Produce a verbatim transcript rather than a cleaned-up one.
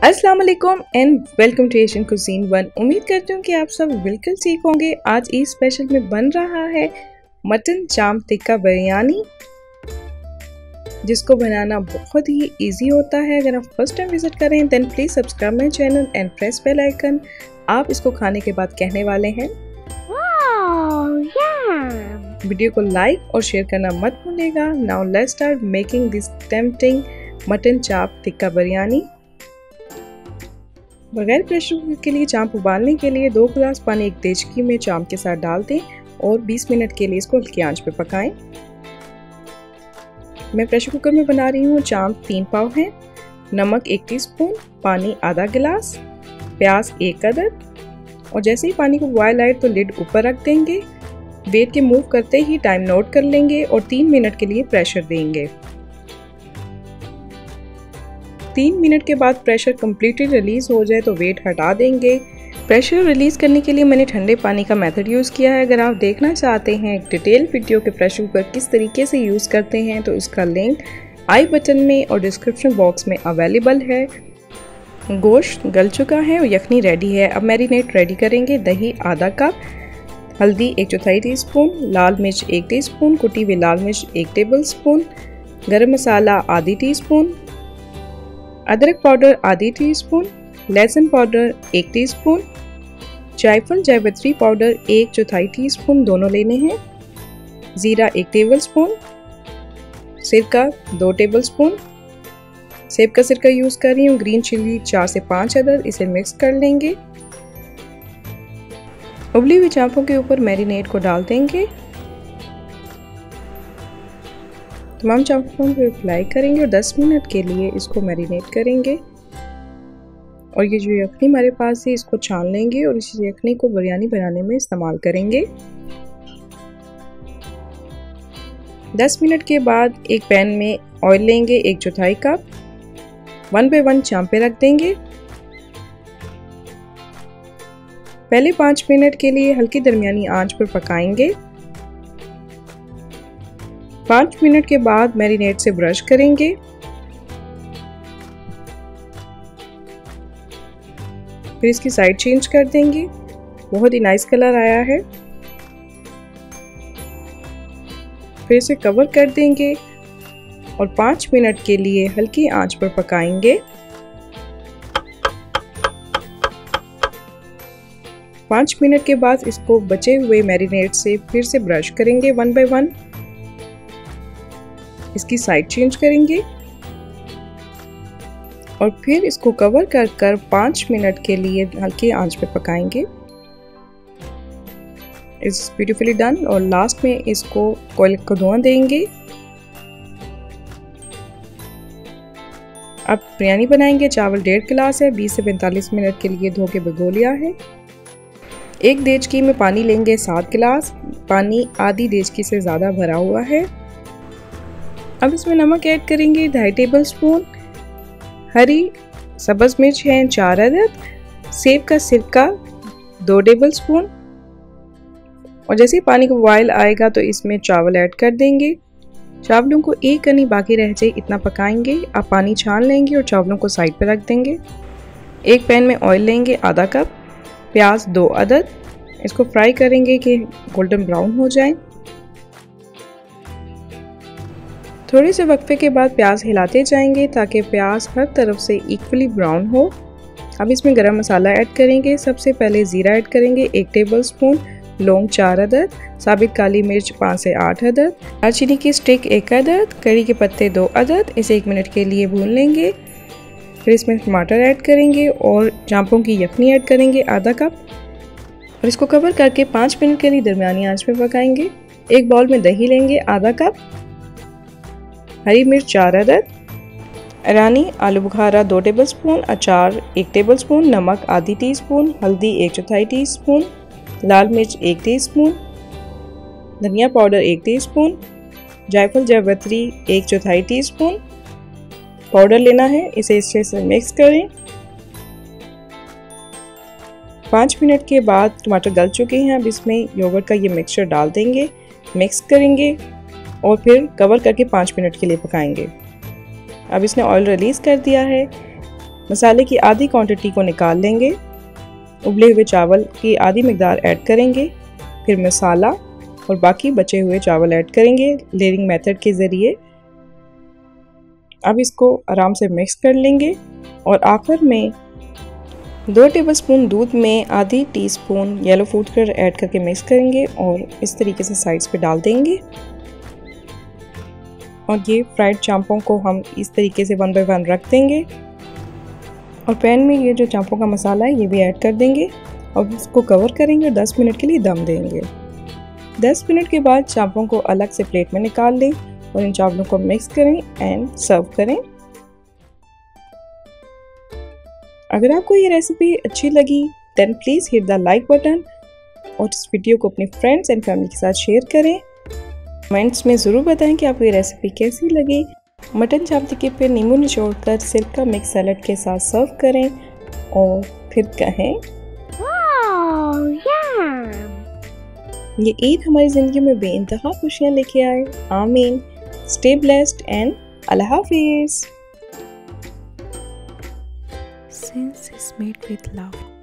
अस्सलाम वालेकुम and welcome to Asian cuisine one. उम्मीद करती हूँ कि आप सब बिल्कुल ठीक होंगे। आज ईद स्पेशल में बन रहा है मटन चाम टिक्का बिरयानी, जिसको बनाना बहुत ही इजी होता है। अगर आप फर्स्ट टाइम विजिट करें then please subscribe my channel and press bell icon. आप इसको खाने के बाद कहने वाले हैं वाओ, yeah! वीडियो को लाइक और शेयर करना मत भूलिएगा। Now let's start making this tempting mutton chop tikka biryani. बगैर प्रेशर कुकर के लिए चाप उबालने के लिए दो गिलास पानी एक देचकी में चाप के साथ डाल दें और बीस मिनट के लिए इसको हल्की आंच पे पकाएं। मैं प्रेशर कुकर में बना रही हूँ। चाप तीन पाव है, नमक एक टीस्पून, पानी आधा गिलास, प्याज एक अदद। और जैसे ही पानी को बॉयल आए तो लिड ऊपर रख देंगे। वेट के मूव करते ही टाइम नोट कर लेंगे और तीन मिनट के लिए प्रेशर देंगे। तीन मिनट के बाद प्रेशर कम्प्लीटली रिलीज हो जाए तो वेट हटा देंगे। प्रेशर रिलीज करने के लिए मैंने ठंडे पानी का मेथड यूज़ किया है। अगर आप देखना चाहते हैं एक डिटेल वीडियो के प्रेशर कुकर किस तरीके से यूज़ करते हैं तो इसका लिंक आई बटन में और डिस्क्रिप्शन बॉक्स में अवेलेबल है। गोश्त गल चुका है और यखनी रेडी है। अब मैरिनेट रेडी करेंगे। दही आधा कप, हल्दी एक चौथाई टी स्पून, लाल मिर्च एक टी स्पून, कुटी हुई लाल मिर्च एक टेबल स्पून, गर्म मसाला आधी टी स्पून, अदरक पाउडर आधी टीस्पून, लहसुन पाउडर एक टीस्पून, जायफल जावित्री पाउडर एक चौथाई टीस्पून दोनों लेने हैं, जीरा एक टेबलस्पून, सिरका दो टेबलस्पून, सेब का सिरका यूज कर रही हूँ, ग्रीन चिली चार से पाँच अदद। इसे मिक्स कर लेंगे। उबली हुई चापों के ऊपर मैरिनेट को डाल देंगे। तमाम चापों को अप्लाई करेंगे और दस मिनट के लिए इसको मैरिनेट करेंगे। और ये जो यखनी हमारे पास है इसको छान लेंगे और इस यखनी को बिरयानी बनाने में इस्तेमाल करेंगे। दस मिनट के बाद एक पैन में ऑयल लेंगे एक चौथाई कप, वन बाय वन चांपे रख देंगे। पहले पाँच मिनट के लिए हल्की दरमियानी आंच पर पकाएंगे। पाँच मिनट के बाद मैरिनेट से ब्रश करेंगे। फिर इसकी साइड चेंज कर देंगे। बहुत ही नाइस कलर आया है। फिर इसे कवर कर देंगे और पाँच मिनट के लिए हल्की आंच पर पकाएंगे। पाँच मिनट के बाद इसको बचे हुए मैरिनेट से फिर से ब्रश करेंगे वन बाय वन। इसकी साइड चेंज करेंगे और फिर इसको कवर कर कर पाँच मिनट के लिए हल्की आंच पे पकाएंगे। It's beautifully done. और लास्ट में इसको ऑयल को धुआं देंगे। अब बिरयानी बनाएंगे। चावल डेढ़ गिलास है, बीस से पैंतालीस मिनट के लिए धो के भिगो लिया है। एक देचकी में पानी लेंगे सात गिलास। पानी आधी देचकी से ज़्यादा भरा हुआ है। अब इसमें नमक ऐड करेंगे ढाई टेबल स्पून, हरी सब्ज मिर्च है चार अदद, सेब का सिरका दो टेबल स्पून। और जैसे ही पानी का बॉयल आएगा तो इसमें चावल ऐड कर देंगे। चावलों को एक कनी बाकी रह जाए इतना पकाएंगे। अब पानी छान लेंगे और चावलों को साइड पर रख देंगे। एक पैन में ऑयल लेंगे आधा कप, प्याज दो अदद। इसको फ्राई करेंगे कि गोल्डन ब्राउन हो जाए। थोड़े से वक्फे के बाद प्याज हिलाते जाएंगे ताकि प्याज हर तरफ से इक्वली ब्राउन हो। अब इसमें गरम मसाला ऐड करेंगे। सबसे पहले ज़ीरा ऐड करेंगे एक टेबलस्पून, लौंग चार अदद, साबित काली मिर्च पाँच से आठ अदद, दालचीनी की स्टिक एक अदद, करी के पत्ते दो अदद। इसे एक मिनट के लिए भून लेंगे। फिर इसमें टमाटर ऐड करेंगे और चांपों की यखनी ऐड करेंगे आधा कप और इसको कवर करके पाँच मिनट के लिए दरमियानी आंच में पकाएंगे। एक बाउल में दही लेंगे आधा कप, हरी मिर्च चार अदद, ईरानी आलू बुखारा दो टेबलस्पून, अचार एक टेबलस्पून, नमक आधी टीस्पून, हल्दी एक चौथाई टीस्पून, लाल मिर्च एक टीस्पून, धनिया पाउडर एक टीस्पून, जायफल जावित्री एक चौथाई टीस्पून पाउडर लेना है। इसे अच्छे से मिक्स करें। पाँच मिनट के बाद टमाटर गल चुके हैं। अब इसमें योगर्ट का ये मिक्सचर डाल देंगे, मिक्स करेंगे और फिर कवर करके पाँच मिनट के लिए पकाएंगे। अब इसने ऑयल रिलीज़ कर दिया है। मसाले की आधी क्वांटिटी को निकाल लेंगे, उबले हुए चावल की आधी मिकदार ऐड करेंगे, फिर मसाला और बाकी बचे हुए चावल ऐड करेंगे लेयरिंग मेथड के ज़रिए। अब इसको आराम से मिक्स कर लेंगे और आखिर में दो टेबलस्पून दूध में आधी teaspoon yellow food colour add करके मिक्स करेंगे और इस तरीके से साइड्स पे डाल देंगे। और ये फ्राइड चांपों को हम इस तरीके से वन बाय वन रख देंगे और पैन में ये जो चांपों का मसाला है ये भी ऐड कर देंगे और उसको कवर करेंगे और दस मिनट के लिए दम देंगे। दस मिनट के बाद चांपों को अलग से प्लेट में निकाल लें और इन चावलों को मिक्स करें एंड सर्व करें। अगर आपको ये रेसिपी अच्छी लगी then please hit the like button और इस वीडियो को अपने फ्रेंड्स एंड फैमिली के साथ शेयर करें। कमेंट्स में ज़रूर बताएं कि आपको ये रेसिपी कैसी लगी। मटन चाप टिक्की पे नींबू निचोड़कर सिरका मिक्स सैलड के साथ सर्व करें और फिर कहें वाओ यम। ये ईद हमारी ज़िंदगी में बेइंतहा खुशियाँ लेके आए। आमीन। स्टे ब्लेस्ड एंड अल्लाह हाफिज़। Since it's made with love.